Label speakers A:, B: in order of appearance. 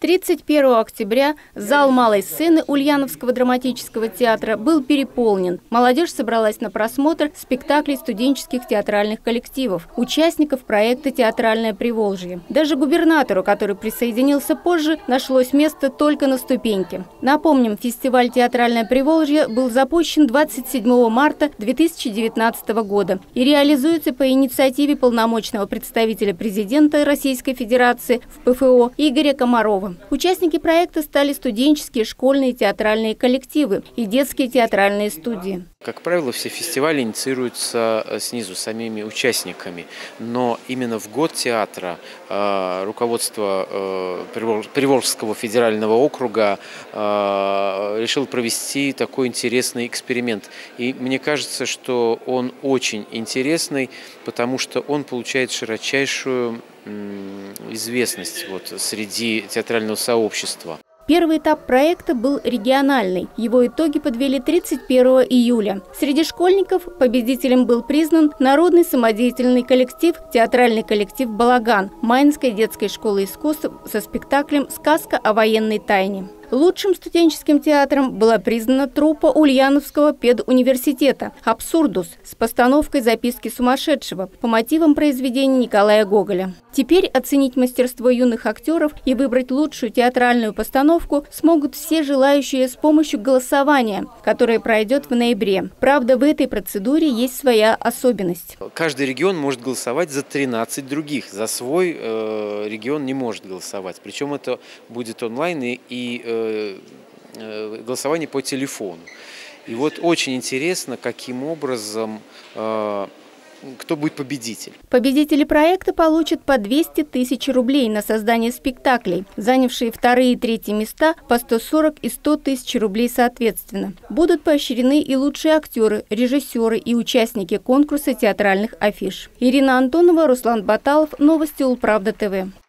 A: 31 октября зал малой сцены Ульяновского драматического театра был переполнен. Молодежь собралась на просмотр спектаклей студенческих театральных коллективов, участников проекта «Театральное Приволжье». Даже губернатору, который присоединился позже, нашлось место только на ступеньке. Напомним, фестиваль «Театральное Приволжье» был запущен 27 марта 2019 года и реализуется по инициативе полномочного представителя президента Российской Федерации в ПФО Игоря Комарова. Участники проекта стали студенческие, школьные театральные коллективы и детские театральные студии.
B: Как правило, все фестивали инициируются снизу, самими участниками. Но именно в год театра руководство Приволжского федерального округа решило провести такой интересный эксперимент. И мне кажется, что он очень интересный, потому что он получает широчайшую известность среди театрального сообщества.
A: Первый этап проекта был региональный. Его итоги подвели 31 июля. Среди школьников победителем был признан народный самодеятельный коллектив, театральный коллектив «Балаган» Майнской детской школы искусств со спектаклем «Сказка о военной тайне». Лучшим студенческим театром была признана труппа Ульяновского педуниверситета «Абсурдус» с постановкой «Записки сумасшедшего» по мотивам произведения Николая Гоголя. Теперь оценить мастерство юных актеров и выбрать лучшую театральную постановку смогут все желающие с помощью голосования, которое пройдет в ноябре. Правда, в этой процедуре есть своя особенность.
B: Каждый регион может голосовать за 13 других, за свой регион не может голосовать. Причем это будет онлайн и голосование по телефону. И вот очень интересно, каким образом, кто будет победитель.
A: Победители проекта получат по 200 тысяч рублей на создание спектаклей, занявшие вторые и третьи места по 140 и 100 тысяч рублей соответственно. Будут поощрены и лучшие актеры, режиссеры и участники конкурса театральных афиш. Ирина Антонова, Руслан Баталов, Новости Улправда ТВ.